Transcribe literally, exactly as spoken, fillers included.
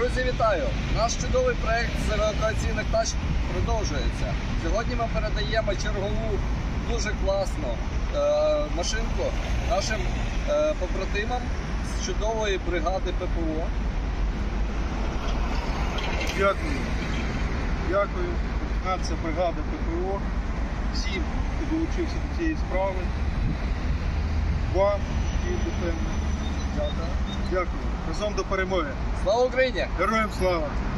Друзі, вітаю! Наш чудовий проєкт з евакуаційних тачок продовжується. Сьогодні ми передаємо чергову дуже класну е, машинку нашим е, побратимам з чудової бригади ППО. Дякую. Дякую. Це бригада ППО. Всім, хто долучився до цієї справи. Вам і до Дякую. Дякую. Разом до перемоги. Слава Україні! Героям слава!